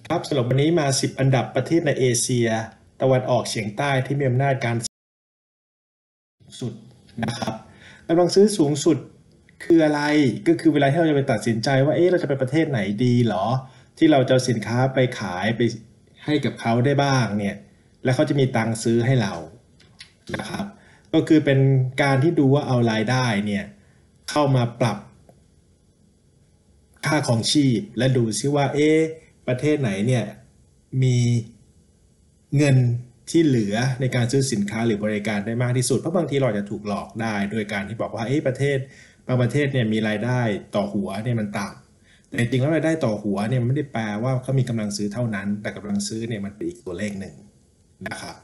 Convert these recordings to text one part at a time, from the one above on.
ครับสำหรับวันนี้มา10อันดับประเทศในเอเชียตะวันออกเฉียงใต้ที่มีอำนาจการสุดนะครับกำลังซื้อสูงสุดคืออะไรก็คือเวลาที่เราจะไปตัดสินใจว่าเราจะไปประเทศไหนดีหรอที่เราจะเอาสินค้าไปขายไปให้กับเขาได้บ้างเนี่ยแล้วเขาจะมีตังค์ซื้อให้เรานะครับก็คือเป็นการที่ดูว่าเอารายได้เนี่ยเข้ามาปรับค่าของชีพและดูซิว่าประเทศไหนเนี่ยมีเงินที่เหลือในการซื้อสินค้าหรือบริการได้มากที่สุดเพราะบางทีเราจะถูกหลอกได้โดยการที่บอกว่าประเทศบางประเทศเนี่ยมีรายได้ต่อหัวเนี่ยมันต่ำแต่จริงๆแล้วรายได้ต่อหัวเนี่ยไม่ได้แปลว่าเขามีกำลังซื้อเท่านั้นแต่กำลังซื้อเนี่ยมันเป็นอีกตัวเลขหนึ่งนะครับ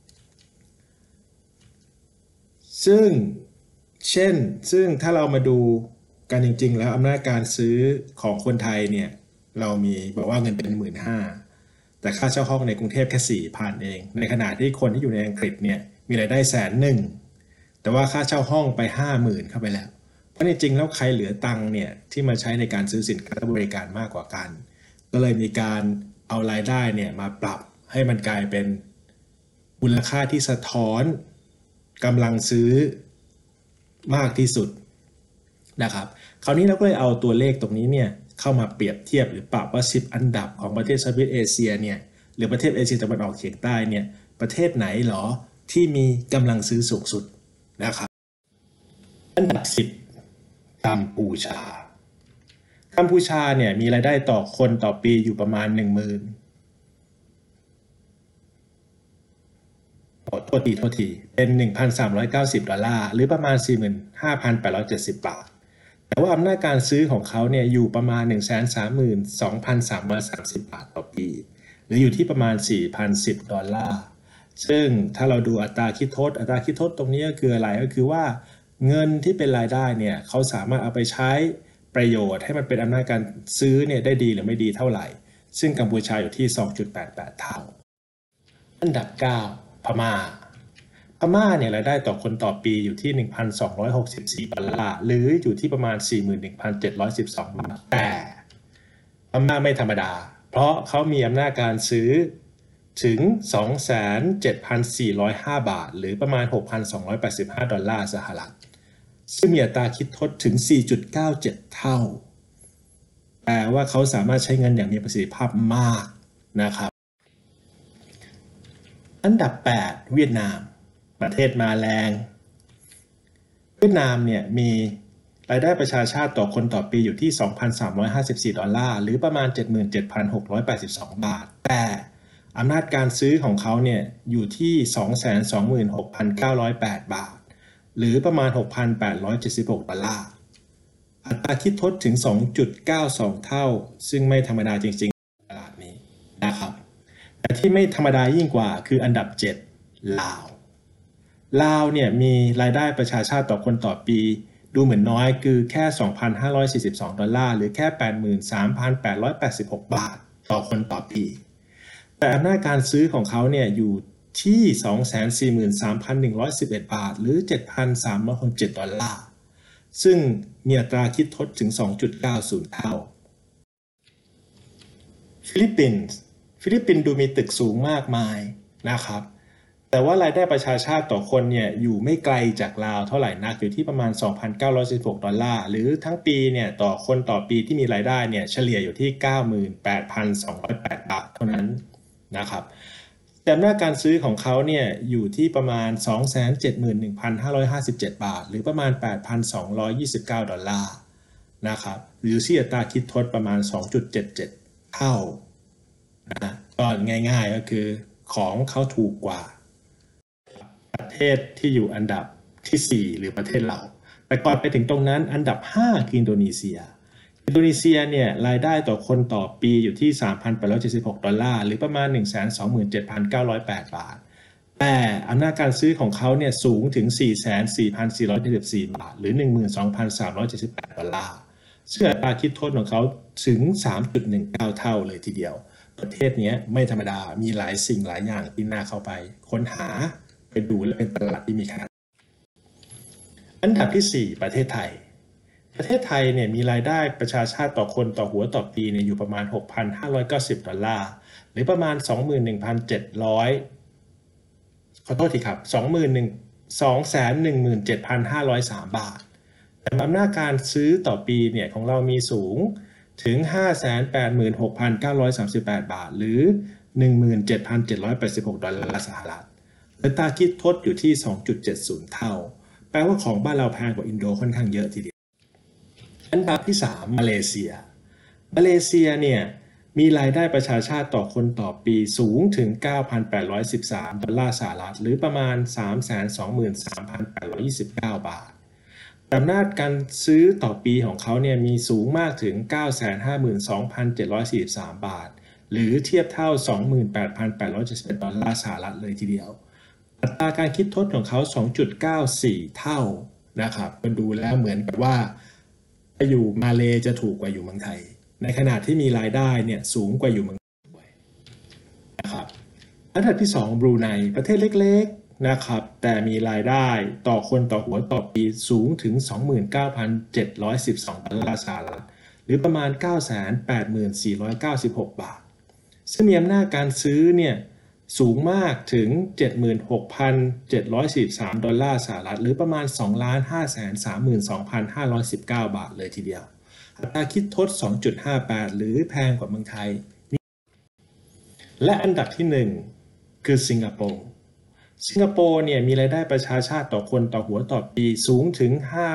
ซึ่งซึ่งถ้าเรามาดูกันจริงๆแล้วอำนาจการซื้อของคนไทยเนี่ยเรามีบอกว่าเงินเป็น15,000แต่ค่าเช่าห้องในกรุงเทพแค่4,000เองในขณะที่คนที่อยู่ในอังกฤษเนี่ยมีรายได้100,000แต่ว่าค่าเช่าห้องไป50,000เข้าไปแล้วเพราะจริงๆแล้วใครเหลือตังค์เนี่ยที่มาใช้ในการซื้อสินค้าและบริการมากกว่ากันก็เลยมีการเอารายได้เนี่ยมาปรับให้มันกลายเป็นมูลค่าที่สะท้อนกำลังซื้อมากที่สุดนะครับคราวนี้เราก็เลยเอาตัวเลขตรงนี้เนี่ยเข้ามาเปรียบเทียบหรือปรับว่า10อันดับของประเทศเซาท์อีสต์เอเชียเนี่ยหรือประเทศเอเชียตะวันออกเฉียงใต้เนี่ยประเทศไหนหรอที่มีกำลังซื้อสูงสุดนะครับอันดับ10กัมพูชาเนี่ยมีรายได้ต่อคนต่อปีอยู่ประมาณ10,000โทษทีเป็น $1,390 หรือประมาณ 45,870 บาทแต่ว่าอำนาจการซื้อของเขาเนี่ยอยู่ประมาณ 132,330 บาทต่อปีหรืออยู่ที่ประมาณ $4,010 ซึ่งถ้าเราดูอัตราคิดทดตรงนี้ก็คืออะไรก็คือว่าเงินที่เป็นรายได้เนี่ยเขาสามารถเอาไปใช้ประโยชน์ให้มันเป็นอำนาจการซื้อเนี่ยได้ดีหรือไม่ดีเท่าไหร่ซึ่งกัมพูชาอยู่ที่ 2.88 เท่าอันดับ9พม่าเนี่ยรายได้ต่อคนต่อปีอยู่ที่ $1,264 หรืออยู่ที่ประมาณ 41,712 บาทแต่พม่าไม่ธรรมดาเพราะเขามีอำนาจการซื้อถึง 27,405 บาทหรือประมาณ $6,285 สหรัฐซึ่งมีอัตราคิดทดถึง 4.97 เท่าแปลว่าเขาสามารถใช้เงินอย่างมีประสิทธิภาพมากนะครับอันดับ8เวียดนามประเทศมาแรงเวียดนามเนี่ยมีรายได้ประชาชาติต่อคนต่อปีอยู่ที่ $2,354 หรือประมาณ 77,682 บาทแต่อำนาจการซื้อของเขาเนี่ยอยู่ที่ 226,908 บาทหรือประมาณ $6,876 อัตราคิดทดถึง 2.92 เท่าซึ่งไม่ธรรมดาจริงๆตลาดนี้นะครับแต่ที่ไม่ธรรมดายิ่งกว่าคืออันดับ7ลาวเนี่ยมีรายได้ประชาชาติต่อคนต่อปีดูเหมือนน้อยคือแค่ $2,542 หรือแค่ 83,886 บาทต่อคนต่อปีแต่อำนาจการซื้อของเขาเนี่ยอยู่ที่ 243,111 บาทหรือ $7,367 ซึ่งมีอัตราคิดทดถึง 2.90 เท่าฟิลิปปินส์ดูมีตึกสูงมากมายนะครับแต่ว่ารายได้ประชาชาติต่อคนเนี่ยอยู่ไม่ไกลจากลาวเท่าไหร่นักอยู่ที่ประมาณ $2,916 หรือทั้งปีเนี่ยต่อคนต่อปีที่มีรายได้เนี่ยเฉลี่ยอยู่ที่ 98,208 บาทเท่านั้นนะครับแต่อำนาจการซื้อของเขาเนี่ยอยู่ที่ประมาณ 271,557 บาทหรือประมาณ $8,229 นะครับหรือที่อัตราคิดทดประมาณ 2.77 เท่านะก็ง่ายๆก็คือของเขาถูกกว่าประเทศที่อยู่อันดับที่4หรือประเทศเราแต่ก่อนไปถึงตรงนั้นอันดับ5คืออินโดนีเซียเนี่ยรายได้ต่อคนต่อปีอยู่ที่ $3,876 หรือประมาณ 127,908 บาทแต่อำนาจการซื้อของเขาเนี่ยสูงถึง 44,474 บาทหรือ 12,378 ดอลลาร์ซึ่งอัตราคิดโทษของเขาถึง 3.19 เท่าเลยทีเดียวประเทศนี้ไม่ธรรมดามีหลายสิ่งหลายอย่างที่น่าเข้าไปค้นหาไปดูและเป็นตลาดที่มีขนาดอันดับที่4ประเทศไทประเทศไทยเนี่ยมีรายได้ประชาชาติต่อคนต่อหัวต่อปีเนี่ยอยู่ประมาณ 6,590 ดอลลาร์หรือประมาณ 21,700 ขอโทษทีครับ217,503 บาทแต่อำนาจการซื้อต่อปีเนี่ยของเรามีสูงถึง 586,938 บาทหรือ 17,786 ดอลลาร์สหรัฐอัตราคิดทดอยู่ที่ 2.70 เท่าแปลว่าของบ้านเราแพงกว่าอินโดค่อนข้างเยอะทีเดียวอันดับที่ 3 มาเลเซียเนี่ยมีรายได้ประชาชาติต่อคนต่อปีสูงถึง 9,813 ดอลลาร์สหรัฐหรือประมาณ 323,829 บาทอำนาจการซื้อต่อปีของเขาเนี่ยมีสูงมากถึง 952,743 บาทหรือเทียบเท่า 28,871 ดอลลาร์สหรัฐเลยทีเดียวอัตราการคิดทดของเขา 2.94 เท่านะครับมันดูแล้วเหมือนกับว่าอยู่มาเลจะถูกกว่าอยู่เมืองไทยในขณะที่มีรายได้เนี่ยสูงกว่าอยู่เมืองไทยนะครับอันดับที่ 2 บรูไนประเทศเล็กๆนะครับแต่มีรายได้ต่อคนต่อหัวต่อปีสูงถึง 29,712 ดอลลาร์สหรัฐหรือประมาณ 984,96 บาทซึ่งมีอำนาจการซื้อเนี่ยสูงมากถึง 76,743 ดอลลาร์สหรัฐหรือประมาณ 2,532,519 บาทเลยทีเดียวอัตราคิดทด 2.58 หรือแพงกว่าเมืองไทยและอันดับที่ 1 คือสิงคโปร์เนี่ยมีรายได้ประชาชาติต่อคนต่อหัวต่อปีสูงถึง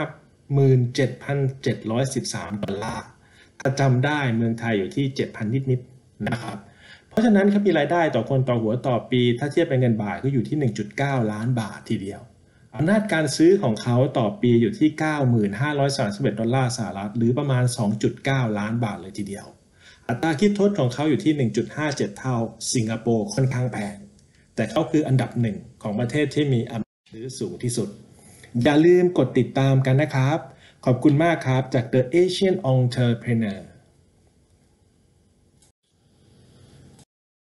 57,713 ดอลลาร์ถ้าจำได้เมืองไทยอยู่ที่ 7,000 นิดๆนะครับเพราะฉะนั้นครับมีรายได้ต่อคนต่อหัวต่อปีถ้าเทียบเป็นเงินบาทก็อยู่ที่ 1.9 ล้านบาททีเดียวอำนาจการซื้อของเขาต่อปีอยู่ที่ 9,531 ดอลลาร์สหรัฐหรือประมาณ 2.9 ล้านบาทเลยทีเดียวอัตราคิดทดของเขาอยู่ที่ 1.57 เท่าสิงคโปร์ค่อนข้างแพงแต่เขาคืออันดับหนึ่งของประเทศที่มีอำนาจซื้อสูงที่สุดอย่าลืมกดติดตามกันนะครับขอบคุณมากครับจาก The Asian Entrepreneur